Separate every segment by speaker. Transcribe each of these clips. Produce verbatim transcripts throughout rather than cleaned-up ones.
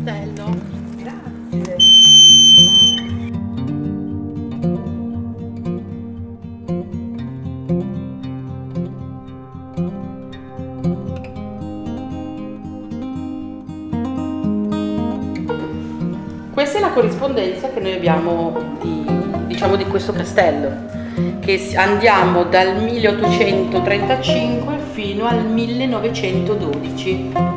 Speaker 1: castello.
Speaker 2: Grazie.
Speaker 1: Questa è la corrispondenza che noi abbiamo di, diciamo, di questo castello, che andiamo dal milleottocentotrentacinque fino al millenovecentododici.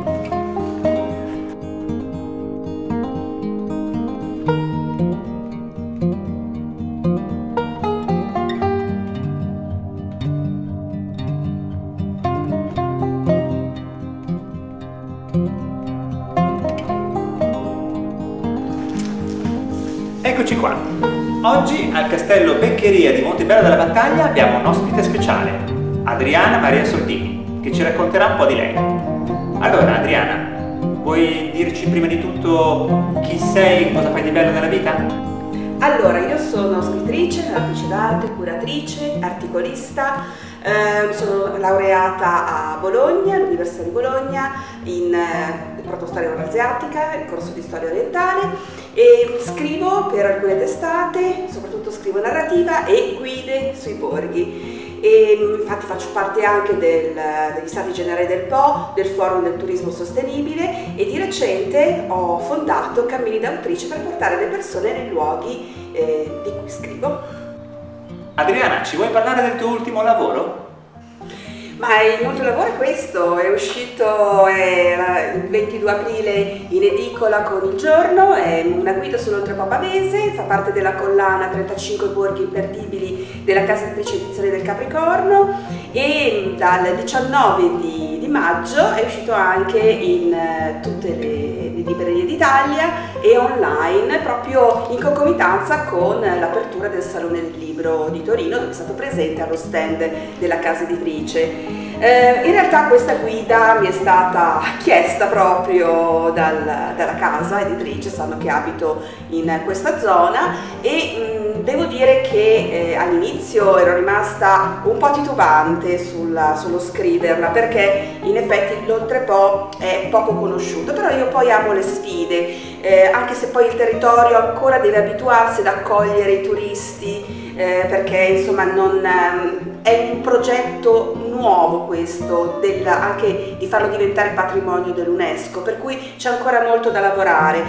Speaker 3: Eccoci qua. Oggi al Castello Beccheria di Montebello della Battaglia abbiamo un ospite speciale, Adriana Maria Soldini, che ci racconterà un po' di lei. Allora, Adriana, vuoi dirci prima di tutto chi sei, cosa fai di bello nella vita?
Speaker 2: Allora, io sono scrittrice, narratrice d'arte, curatrice, articolista, eh, sono laureata a Bologna, all'Università di Bologna, in eh, protostoria euroasiatica, il corso di storia orientale, e scrivo per alcune testate, soprattutto scrivo narrativa e guide sui borghi. E infatti faccio parte anche del, degli Stati Generali del Po, del Forum del Turismo Sostenibile, e di recente ho fondato Cammini d'autrice per portare le persone nei luoghi eh, di cui scrivo.
Speaker 3: Adriana, ci vuoi parlare del tuo ultimo lavoro?
Speaker 2: Ma il mio lavoro è questo, è uscito eh, il ventidue aprile in edicola con Il Giorno, è una guida sull'Oltrepò Pavese, fa parte della collana trentacinque borghi imperdibili della casa editrice Edizioni del Capricorno, e dal diciannove di, di maggio è uscito anche in uh, tutte le, le librerie d'Italia e online, proprio in concomitanza con l'apertura del Salone del Libro di Torino, dove è stato presente allo stand della casa editrice. Eh, in realtà questa guida mi è stata chiesta proprio dal, dalla casa editrice, sanno che abito in questa zona, e mh, devo dire che eh, all'inizio ero rimasta un po' titubante sulla, sullo scriverla, perché in effetti l'Oltrepò è poco conosciuto, però io poi amo le sfide, eh, anche se poi il territorio ancora deve abituarsi ad accogliere i turisti, eh, perché insomma non, ehm, è un progetto nuovo questo, del, anche di farlo diventare patrimonio dell'UNESCO, per cui c'è ancora molto da lavorare,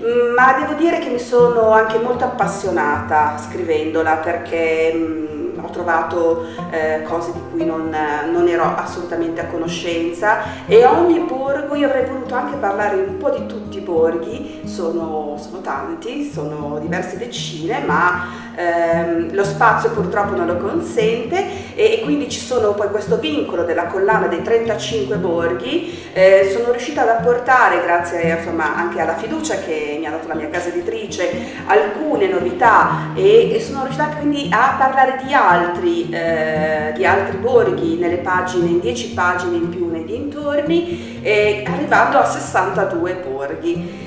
Speaker 2: ma devo dire che mi sono anche molto appassionata scrivendola, perché mh, ho trovato eh, cose di cui non, non ero assolutamente a conoscenza, e ogni borgo, io avrei voluto anche parlare un po' di tutti i borghi, sono, sono tanti, sono diverse decine, ma ehm, lo spazio purtroppo non lo consente, e, e quindi ci sono poi questo vincolo della collana dei trentacinque borghi. Eh, sono riuscita ad apportare, grazie insomma anche alla fiducia che mi ha dato la mia casa editrice, alcune novità, e, e sono riuscita quindi a parlare di altri, eh, di altri borghi nelle pagine, in dieci pagine in più nei dintorni, eh, arrivando a sessantadue borghi.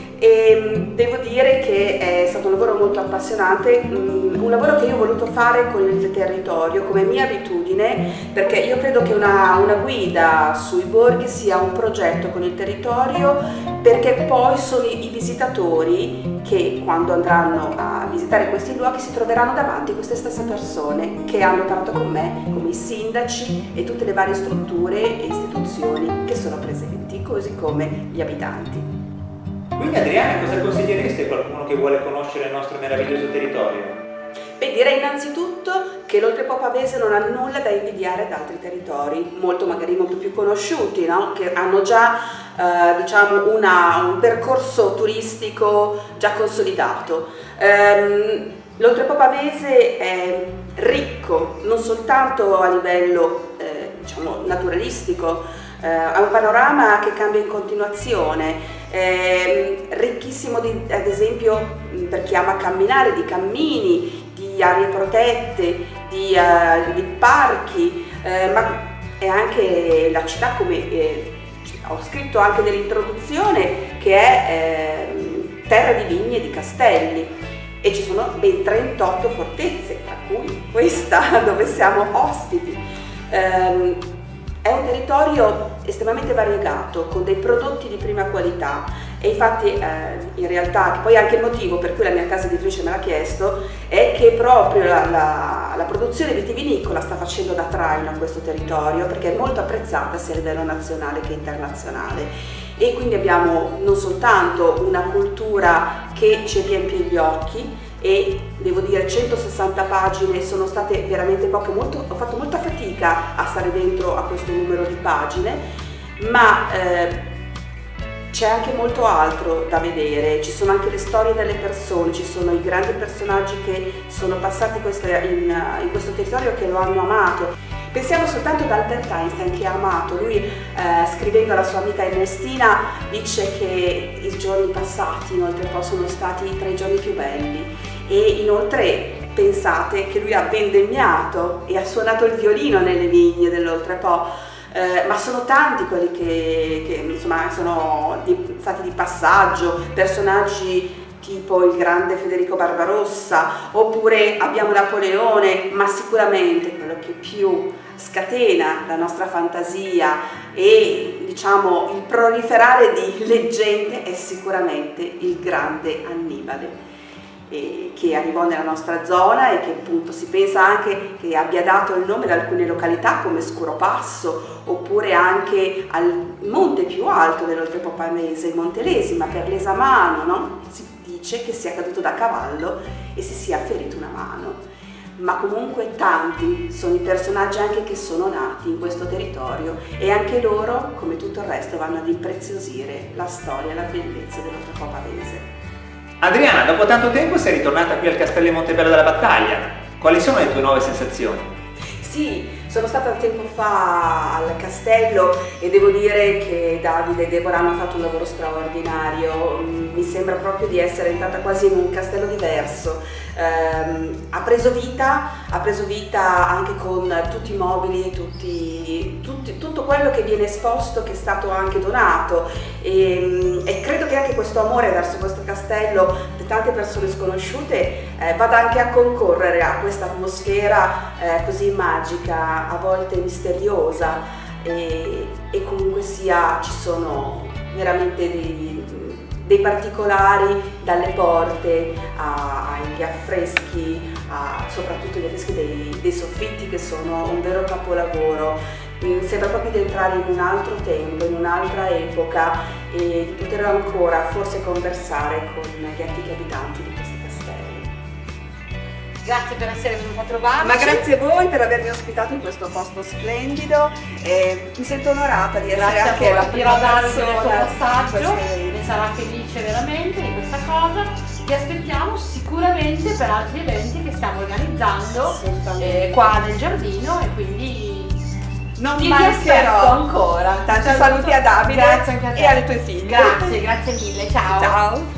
Speaker 2: E devo dire che è stato un lavoro molto appassionante, un lavoro che io ho voluto fare con il territorio come mia abitudine, perché io credo che una, una guida sui borghi sia un progetto con il territorio, perché poi sono i, i visitatori che quando andranno a visitare questi luoghi si troveranno davanti queste stesse persone che hanno parlato con me, come i sindaci e tutte le varie strutture e istituzioni che sono presenti, così come gli abitanti.
Speaker 3: Quindi Adriana, cosa consiglieresti a qualcuno che vuole conoscere il nostro meraviglioso territorio?
Speaker 2: Beh, direi innanzitutto che l'Oltrepò Pavese non ha nulla da invidiare ad altri territori, molto magari molto più conosciuti, no? Che hanno già eh, diciamo una, un percorso turistico già consolidato. Ehm, L'Oltrepò Pavese è ricco non soltanto a livello eh, diciamo naturalistico, eh, ha un panorama che cambia in continuazione. Eh, ricchissimo di, ad esempio per chi ama camminare, di cammini, di aree protette, di, uh, di parchi, eh, ma è anche la città, come eh, ho scritto anche nell'introduzione, che è eh, terra di vigni e di castelli, e ci sono ben trentotto fortezze, tra cui questa dove siamo ospiti. Eh, È un territorio estremamente variegato, con dei prodotti di prima qualità, E infatti eh, in realtà, che poi anche il motivo per cui la mia casa editrice me l'ha chiesto, è che proprio la, la, la produzione vitivinicola sta facendo da traino a questo territorio, perché è molto apprezzata sia a livello nazionale che internazionale. E quindi abbiamo non soltanto una cultura che ci riempie gli occhi, e devo dire centosessanta pagine sono state veramente poche, molto, ho fatto molta fatica a stare dentro a questo numero di pagine, ma eh, c'è anche molto altro da vedere, ci sono anche le storie delle persone, ci sono i grandi personaggi che sono passati in, in questo territorio, che lo hanno amato. Pensiamo soltanto ad Albert Einstein, che ha amato. Lui eh, scrivendo alla sua amica Ernestina dice che i giorni passati inoltre sono stati tra i giorni più belli, e inoltre pensate che lui ha vendemmiato e ha suonato il violino nelle vigne dell'Oltrepo. Eh, ma sono tanti quelli che, che insomma sono di, stati di passaggio, personaggi tipo il grande Federico Barbarossa, oppure abbiamo Napoleone, ma sicuramente quello che più scatena la nostra fantasia e diciamo il proliferare di leggende è sicuramente il grande Annibale, E che arrivò nella nostra zona e che appunto si pensa anche che abbia dato il nome ad alcune località come Scuropasso, oppure anche al monte più alto dell'Oltrepo Pavese, Monte Lesima, per l'esamano, no? Si dice che sia caduto da cavallo e si sia ferito una mano. Ma comunque tanti sono i personaggi anche che sono nati in questo territorio, e anche loro, come tutto il resto, vanno ad impreziosire la storia e la bellezza dell'Oltrepo Pavese.
Speaker 3: Adriana, dopo tanto tempo sei ritornata qui al Castello di Montebello della Battaglia. Quali sono le tue nuove sensazioni?
Speaker 2: Sì, sono stata tempo fa al castello e devo dire che Davide e Deborah hanno fatto un lavoro straordinario. Mi sembra proprio di essere entrata quasi in un castello diverso. Um, ha preso vita, ha preso vita anche con tutti i mobili, tutti, tutti, tutto quello che viene esposto, che è stato anche donato, e, e credo che anche questo amore verso questo castello di tante persone sconosciute eh, vada anche a concorrere a questa atmosfera eh, così magica, a volte misteriosa, e, e comunque sia ci sono veramente dei dei particolari, dalle porte agli affreschi, a, soprattutto gli affreschi dei, dei soffitti, che sono un vero capolavoro. Sembra proprio di entrare in un altro tempo, in un'altra epoca, e di poter ancora forse conversare con gli antichi abitanti di questi castelli.
Speaker 1: Grazie per essere venuta a trovarci.
Speaker 2: Ma grazie a voi per avermi ospitato in questo posto splendido, e mi sento onorata di essere
Speaker 1: grazie
Speaker 2: anche
Speaker 1: a
Speaker 2: la
Speaker 1: voi.
Speaker 2: prima
Speaker 1: Dirò Davide
Speaker 2: persona
Speaker 1: del tuo passaggio,
Speaker 2: queste...
Speaker 1: ne sarà felice veramente di questa cosa. Ti aspettiamo sicuramente per altri eventi che stiamo organizzando eh, qua nel giardino, e quindi
Speaker 2: non
Speaker 1: ti
Speaker 2: mancherò
Speaker 1: aspetto ancora.
Speaker 2: Tanti saluti a Davide
Speaker 1: grazie anche a te.
Speaker 2: e alle tue figlie.
Speaker 1: Grazie, grazie mille, ciao.
Speaker 2: Ciao.